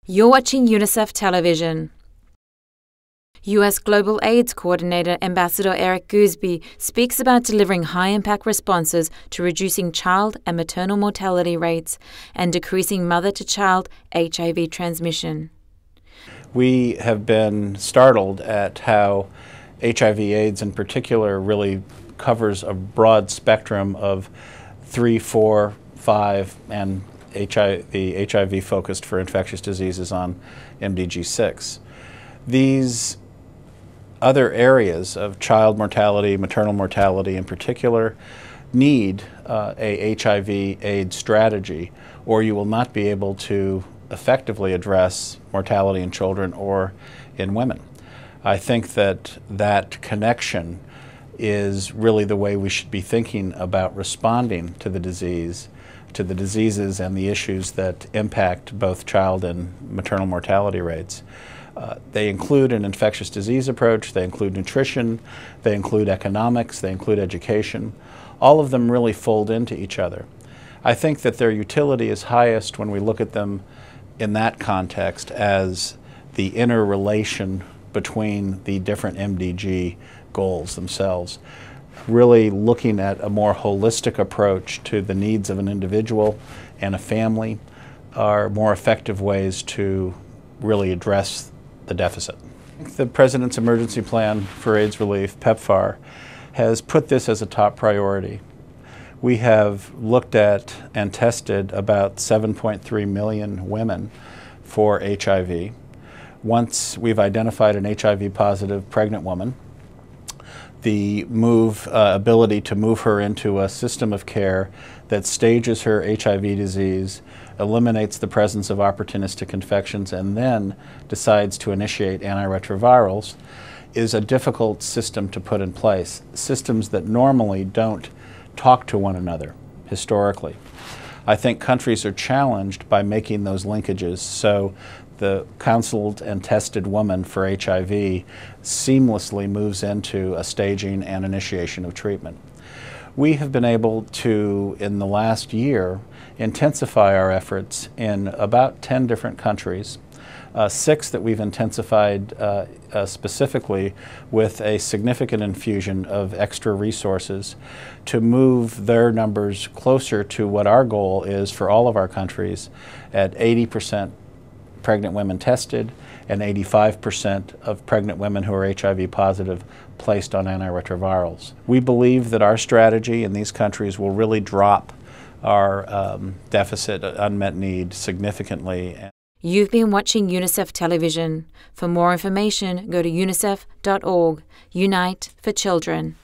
You're watching UNICEF Television. U.S. Global AIDS Coordinator Ambassador Eric Goosby speaks about delivering high-impact responses to reducing child and maternal mortality rates and decreasing mother-to-child HIV transmission. We have been startled at how HIV/AIDS in particular really covers a broad spectrum of 3, 4, 5, and the HIV focused for infectious diseases on MDG6. These other areas of child mortality, maternal mortality in particular, need a HIV/AIDS strategy, or you will not be able to effectively address mortality in children or in women. I think that connection is really the way we should be thinking about responding to the diseases and the issues that impact both child and maternal mortality rates. They include an infectious disease approach, they include nutrition, they include economics, they include education. All of them really fold into each other. I think that their utility is highest when we look at them in that context as the interrelation between the different MDG goals themselves. Really looking at a more holistic approach to the needs of an individual and a family are more effective ways to really address the deficit. The President's Emergency Plan for AIDS Relief, PEPFAR, has put this as a top priority. We have looked at and tested about 7.3 million women for HIV. Once we've identified an HIV-positive pregnant woman, the ability to move her into a system of care that stages her HIV disease, eliminates the presence of opportunistic infections, and then decides to initiate antiretrovirals is a difficult system to put in place. Systems that normally don't talk to one another historically. I think countries are challenged by making those linkages, so the counseled and tested woman for HIV seamlessly moves into a staging and initiation of treatment. We have been able to, in the last year, intensify our efforts in about 10 different countries, 6 that we've intensified specifically with a significant infusion of extra resources to move their numbers closer to what our goal is for all of our countries at 80% pregnant women tested and 85% of pregnant women who are HIV positive placed on antiretrovirals. We believe that our strategy in these countries will really drop our deficit unmet need significantly. You've been watching UNICEF Television. For more information, go to unicef.org. Unite for Children.